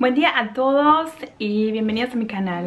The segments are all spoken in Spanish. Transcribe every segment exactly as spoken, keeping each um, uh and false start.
Buen día a todos y bienvenidos a mi canal.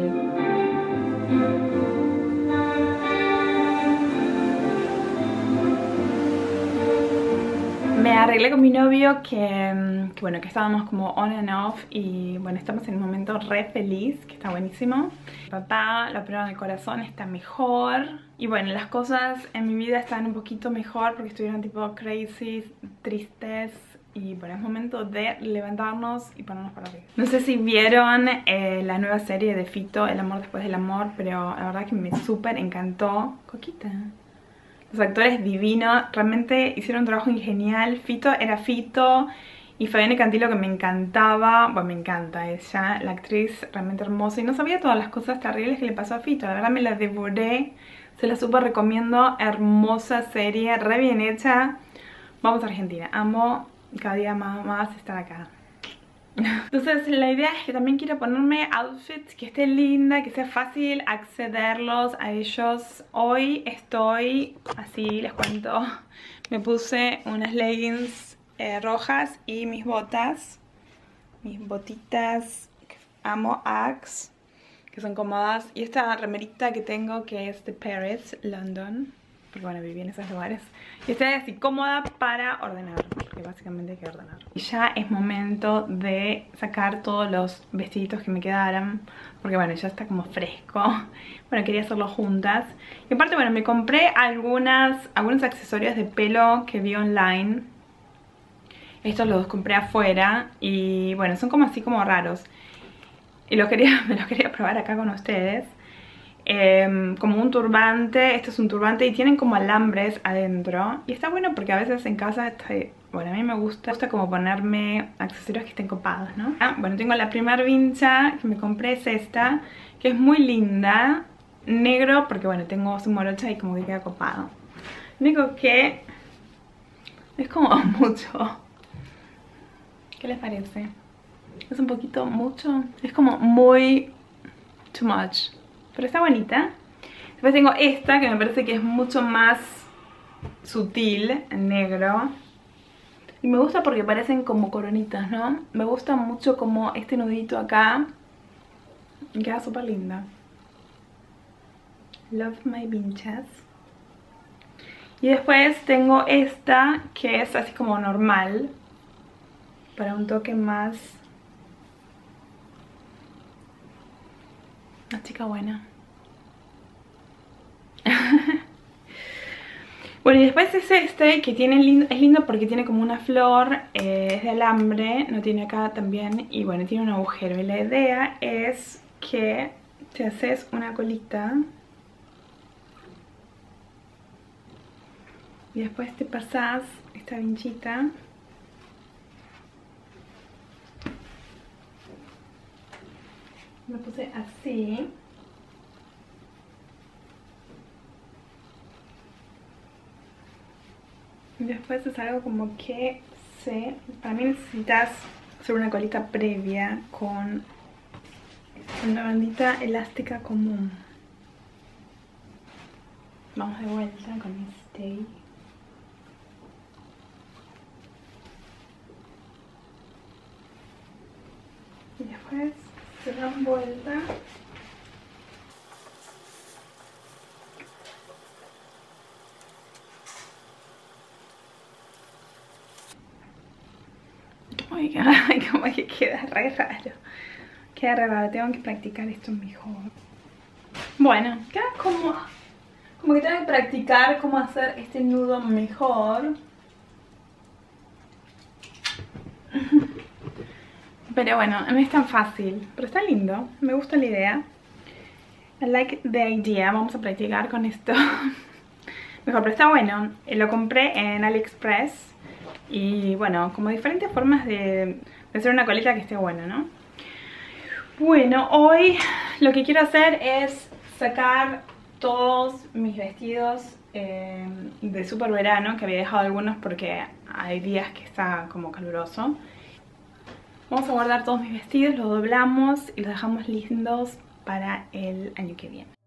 Me arreglé con mi novio que, que bueno, que estábamos como on and off y bueno, estamos en un momento re feliz, que está buenísimo. Mi papá, la prueba del corazón está mejor y bueno, las cosas en mi vida están un poquito mejor porque estuvieron tipo crazy, tristes. Y bueno, es momento de levantarnos y ponernos para arriba. No sé si vieron eh, la nueva serie de Fito, El amor después del amor, pero la verdad que me súper encantó. Coquita. Los actores divinos, realmente hicieron un trabajo genial. Fito era Fito y Fabiana Cantilo, que me encantaba. Bueno, me encanta ella, la actriz realmente hermosa. Y no sabía todas las cosas terribles que le pasó a Fito. La verdad me la devoré, se la súper recomiendo. Hermosa serie, re bien hecha. Vamos a Argentina, amo cada día más, más estar acá. Entonces la idea es que también quiero ponerme outfits que esté linda, que sea fácil accederlos a ellos. Hoy estoy, así les cuento, me puse unas leggings eh, rojas y mis botas, mis botitas, que amo Axe, que son cómodas. Y esta remerita que tengo que es de Paris, London, porque bueno, viví en esos lugares. Y estoy así cómoda para ordenar, porque básicamente hay que ordenar. Y ya es momento de sacar todos los vestiditos que me quedaran, porque bueno, ya está como fresco. Bueno, quería hacerlo juntas. Y aparte, bueno, me compré algunas, algunos accesorios de pelo que vi online. Estos los compré afuera y bueno, son como así como raros. Y los quería, me los quería probar acá con ustedes. Eh, como un turbante, esto es un turbante y tienen como alambres adentro. Y está bueno porque a veces en casa estoy, bueno, a mí me gusta, me gusta como ponerme accesorios que estén copados, ¿no? Ah, bueno, tengo la primera vincha que me compré, es esta, que es muy linda, negro, porque bueno, tengo su morocha y como que queda copado. Lo único que es como mucho. ¿Qué les parece? Es un poquito mucho, es como muy too much. Pero está bonita. Después tengo esta que me parece que es mucho más sutil, en negro. Y me gusta porque parecen como coronitas, ¿no? Me gusta mucho como este nudito acá. Y queda súper linda. Love my vinchas. Y después tengo esta que es así como normal, para un toque más... una chica buena. Bueno, y después es este que tiene lindo, es lindo porque tiene como una flor, eh, es de alambre, no tiene acá también, y bueno, tiene un agujero. Y la idea es que te haces una colita y después te pasas esta vinchita. Me puse así. Y después es algo como que se... Para mí necesitas hacer una colita previa con una bandita elástica común. Vamos de vuelta con este. Y después se dan vuelta. Ay, como que queda re raro. Queda re raro, tengo que practicar esto mejor. Bueno, queda como... Como que tengo que practicar cómo hacer este nudo mejor. Pero bueno, no es tan fácil, pero está lindo, me gusta la idea. I like the idea, vamos a practicar con esto. Mejor, pero está bueno. Lo compré en AliExpress. Y bueno, como diferentes formas de, de hacer una colita que esté buena, ¿no? Bueno, hoy lo que quiero hacer es sacar todos mis vestidos eh, de super verano, que había dejado algunos porque hay días que está como caluroso. Vamos a guardar todos mis vestidos, los doblamos y los dejamos lindos para el año que viene.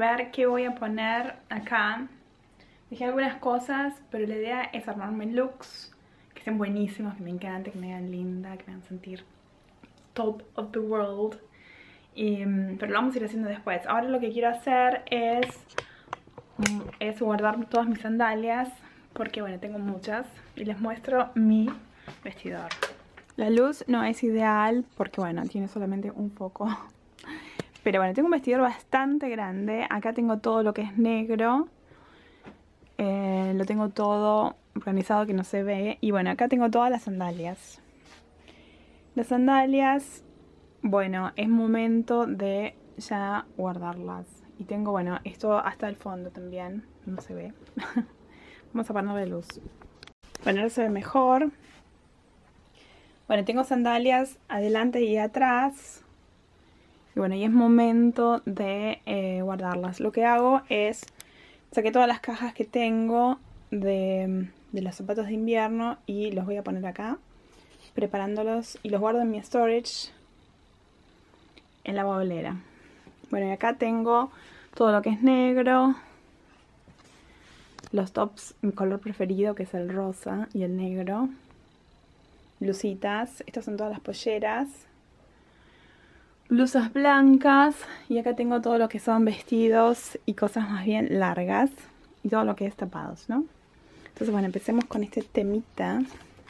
ver qué voy a poner acá. Dejé algunas cosas, pero la idea es armarme looks que estén buenísimos, que me encanten, que me hagan linda, que me hagan sentir top of the world. Y, pero lo vamos a ir haciendo después. Ahora lo que quiero hacer es, es guardar todas mis sandalias, porque bueno, tengo muchas. Y les muestro mi vestidor. La luz no es ideal porque bueno, tiene solamente un foco. Pero bueno, tengo un vestidor bastante grande. Acá tengo todo lo que es negro. Eh, lo tengo todo organizado que no se ve. Y bueno, acá tengo todas las sandalias. Las sandalias, bueno, es momento de ya guardarlas. Y tengo, bueno, esto hasta el fondo también. No se ve. Vamos a ponerle luz. Bueno, ahora se ve mejor. Bueno, tengo sandalias adelante y atrás. Y bueno, y es momento de eh, guardarlas. Lo que hago es, saqué todas las cajas que tengo de, de los zapatos de invierno y los voy a poner acá, preparándolos, y los guardo en mi storage, en la bolera. Bueno, y acá tengo todo lo que es negro, los tops, mi color preferido, que es el rosa y el negro, blusitas, estas son todas las polleras, blusas blancas, y acá tengo todo lo que son vestidos y cosas más bien largas, y todo lo que es tapados, ¿no? Entonces bueno, empecemos con este temita.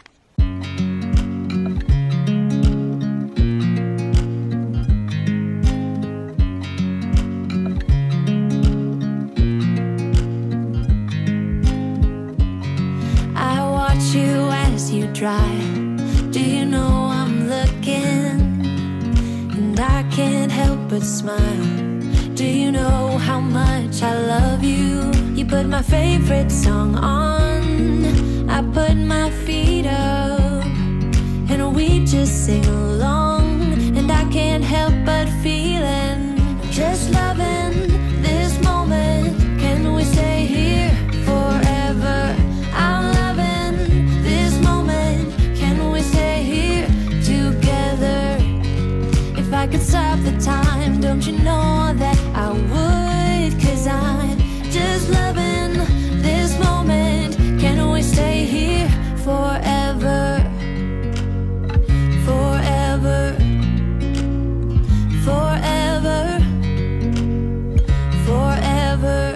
I watch you as you drive. Do you know I'm looking? And I can't help but smile. Do you know how much I love you? You put my favorite song on, I put my feet up, and we just sing along. And I can't help but feeling, just loving this moment. Can we stay here forever? I'm loving this moment. Can we stay here together? If I could stop the time, don't you know that I would? 'Cause I'm just loving this moment. Can we stay here forever? Forever. Forever. Forever.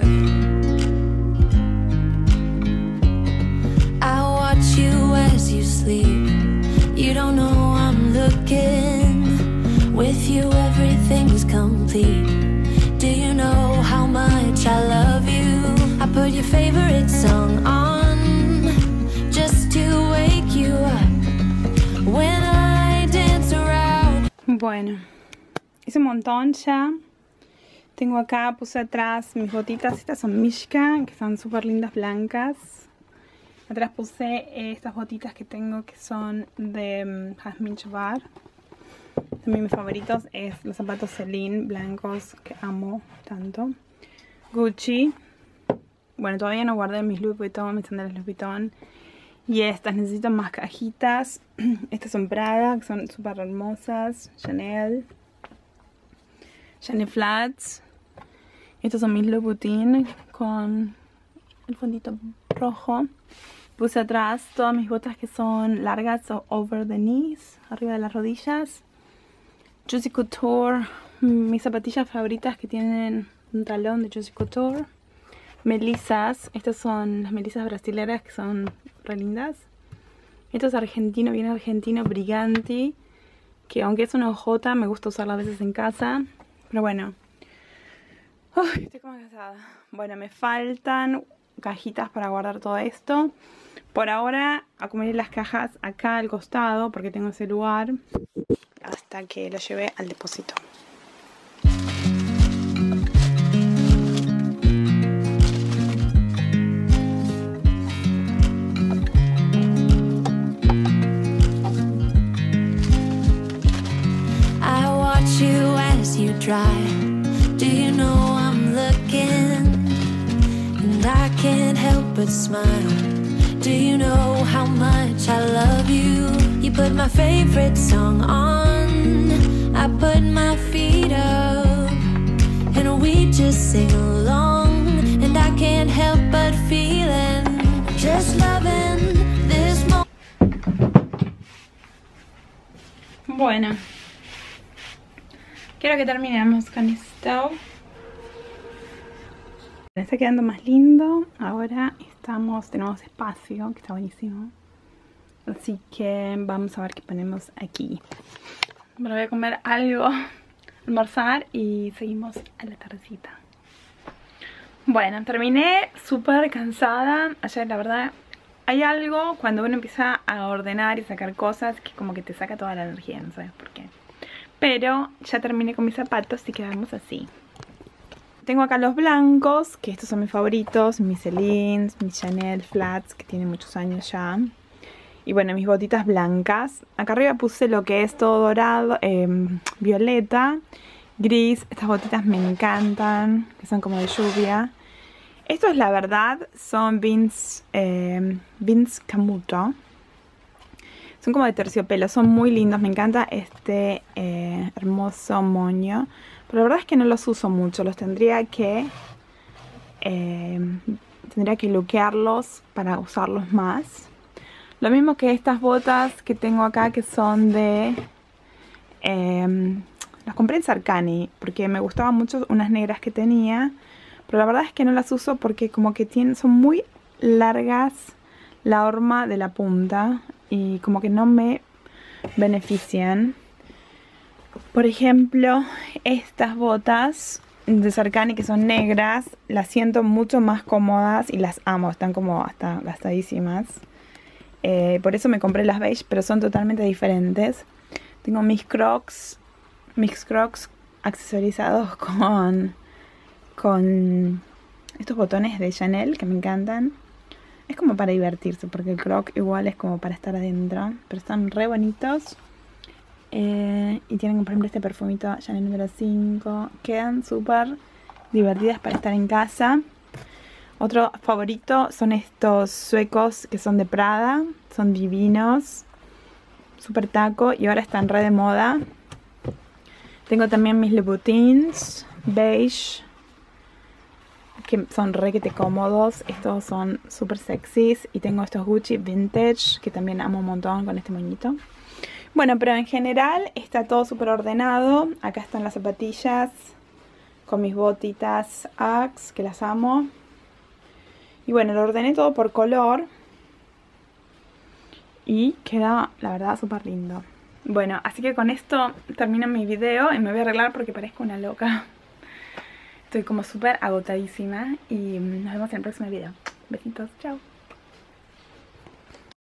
I watch you as you sleep. You don't know I'm looking. With you everything's complete. Do you know how much I love you? I put your favorite song on, just to wake you up when I dance around. Bueno, hice un montón ya. Tengo acá, puse atrás mis botitas. Estas son Mishka, que son súper lindas, blancas. Atrás puse estas botitas que tengo, que son de um, Jasmine Chabar. También mis favoritos es los zapatos Celine blancos, que amo tanto. Gucci. Bueno, todavía no guardé mis Louis Vuitton, mis sandalias Louis Vuitton. Y estas, necesito más cajitas. Estas son Prada, que son súper hermosas. Chanel. Chanel Flats. Estos son mis Louis Vuitton con el fondito rojo. Puse atrás todas mis botas que son largas, o over the knees, arriba de las rodillas. Juicy Couture, mis zapatillas favoritas que tienen un talón de Juicy Couture. Melisas, estas son las melisas brasileras, que son re lindas. Esto es argentino, bien argentino, Briganti, que aunque es una hojota, me gusta usarla a veces en casa. Pero bueno, uy, estoy como cansada. Bueno, me faltan cajitas para guardar todo esto. Por ahora acumulé las cajas acá al costado, porque tengo ese lugar, hasta que lo llevé al depósito. I watch you as you drive. Do you know I'm looking? And I can't help but smile. Do you know how much I love you? You put my favorite song on, I put my feet up, and we we just sing along, and I can't help but feeling, just loving this moment. Bueno, quiero que terminemos con esto. Está quedando más lindo. Ahora estamos, tenemos espacio, que está buenísimo. Así que vamos a ver qué ponemos aquí. Me voy a comer algo, almorzar y seguimos a la tardecita. Bueno, terminé súper cansada. Ayer la verdad hay algo cuando uno empieza a ordenar y sacar cosas que como que te saca toda la energía, no sabes por qué. Pero ya terminé con mis zapatos y quedamos así. Tengo acá los blancos, que estos son mis favoritos, mis Celines, mis Chanel Flats, que tienen muchos años ya. Y bueno, mis botitas blancas. Acá arriba puse lo que es todo dorado, eh, violeta, gris. Estas botitas me encantan, que son como de lluvia. Estos, la verdad, son Vince, eh, Vince Camuto. Son como de terciopelo, son muy lindos. Me encanta este eh, hermoso moño. Pero la verdad es que no los uso mucho. Los tendría que... Eh, tendría que luquearlos para usarlos más. Lo mismo que estas botas que tengo acá, que son de... Eh, las compré en Sarkany porque me gustaban mucho unas negras que tenía. Pero la verdad es que no las uso porque como que tienen, son muy largas la horma de la punta. Y como que no me benefician. Por ejemplo, estas botas de Sarkany que son negras, las siento mucho más cómodas y las amo, están como hasta gastadísimas. Eh, por eso me compré las beige, pero son totalmente diferentes. Tengo mis crocs, mis crocs accesorizados con, con estos botones de Chanel que me encantan. Es como para divertirse, porque el croc igual es como para estar adentro, pero están re bonitos. Eh, y tienen por ejemplo este perfumito Chanel número cinco. Quedan súper divertidas para estar en casa. Otro favorito son estos suecos que son de Prada. Son divinos. Súper taco y ahora están re de moda. Tengo también mis Louboutins beige, que son re que te cómodos. Estos son súper sexys. Y tengo estos Gucci vintage que también amo un montón con este moñito. Bueno, pero en general está todo súper ordenado. Acá están las zapatillas con mis botitas Axe, que las amo. Y bueno, lo ordené todo por color. Y queda, la verdad, súper lindo. Bueno, así que con esto termino mi video y me voy a arreglar porque parezco una loca. Estoy como súper agotadísima y nos vemos en el próximo video. Besitos, chao.